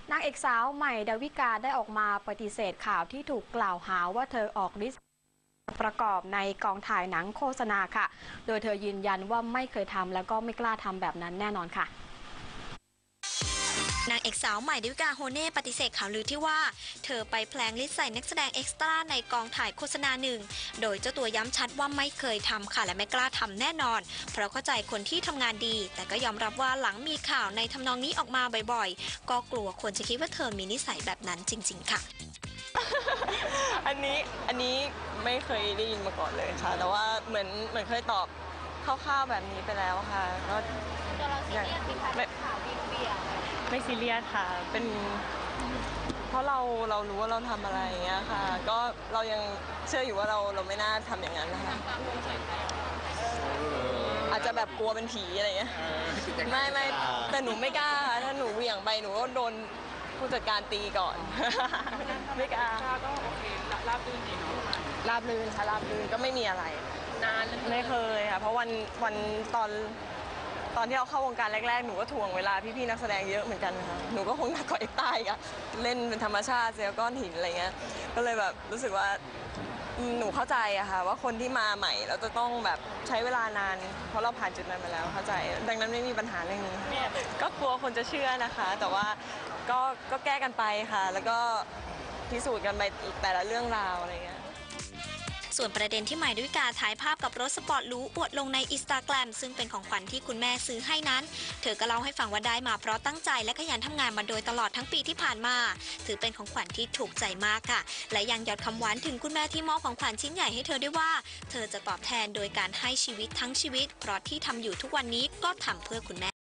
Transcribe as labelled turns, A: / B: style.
A: นางเอกสาวใหม่ดาวิกาได้ออกมาปฏิเสธข่าวที่ถูกกล่าวหาว่าเธอออกฤทธิ์ประกอบในกองถ่ายหนังโฆษณาค่ะโดยเธอยืนยันว่าไม่เคยทำแล้วก็ไม่กล้าทำแบบนั้นแน่นอนค่ะ
B: นางเอกสาวใหม่ดาวิกาโฮเน่ปฏิเสธข่าวลือที่ว่าเธอไปแพลงฤทธิ์ใส่นักแสดงเอ็กซ์ตร้าในกองถ่ายโฆษณาหนึ่งโดยเจ้าตัวย้ำชัดว่าไม่เคยทำค่ะและไม่กล้าทำแน่นอนเพราะเข้าใจคนที่ทำงานดีแต่ก็ยอมรับว่าหลังมีข่าวในทำนองนี้ออกมาบ่อยๆก็กลัวคนจะคิดว่าเธอมีนิสัยแบบนั้นจริงๆค่ะ
C: อันนี้ไม่เคยได้ยินมาก่อนเลยค่ะแต่ว่าเหมือนเคยตอบคร่าวๆแบบนี้ไปแล้วค่ะก็เราซีเรียสไหมคะข่าวเบี่ยงไม่ซีเรียสค่ะเป็นเพราะเรารู้ว่าเราทำอะไรอย่างเงี้ยค่ะก็เรายังเชื่ออยู่ว่าเราไม่น่าทำอย่างนั้นนะคะอาจจะแบบกลัวเป็นผีอะไรเงี้ยไม่แต่หนูไม่กล้าถ้าหนูเหวี่ยงไปหนูก็โดนผู้จัดการตีก่อนไม่กล้าก็โอเคราบรื่นดีเนาะราบรื่นค่ะราบรื่นก็ไม่มีอะไรนานไม่เคยค่ะเพราะวันตอนที่เราเข้าวงการแรกๆหนูก็ถ่วงเวลาพี่ๆนักแสดงเยอะเหมือนกันค่ะหนูก็คงหนักกว่าเอกใต้อะเล่นเป็นธรรมชาติเซลก้อนหินอะไรเงี้ยก็เลยแบบรู้สึกว่าหนูเข้าใจอะค่ะว่าคนที่มาใหม่เราจะต้องแบบใช้เวลานานเพราะเราผ่านจุดนั้นมาแล้วเข้าใจดังนั้นไม่มีปัญหาเรื่องนี้ก็กลัวคนจะเชื่อนะคะแต่ว่าก็แก้กันไปค่ะแล้วก็พิสูจน์กันไปแต่ละเรื่องราวอะไรเงี้ย
B: ส่วนประเด็นที่ใหม่ดาวิกาถ่ายภาพกับรถสปอร์ตหรูอวดลงในอินสตาแกรมซึ่งเป็นของขวัญที่คุณแม่ซื้อให้นั้นเธอก็เล่าให้ฟังว่าได้มาเพราะตั้งใจและขยันทำงานมาโดยตลอดทั้งปีที่ผ่านมาถือเป็นของขวัญที่ถูกใจมากค่ะและยังหยอดคำหวานถึงคุณแม่ที่มอบของขวัญชิ้นใหญ่ให้เธอด้วยว่าเธอจะตอบแทนโดยการให้ชีวิตทั้งชีวิตเพราะที่ทำอยู่ทุกวันนี้ก็ทำเพื่อคุณแม่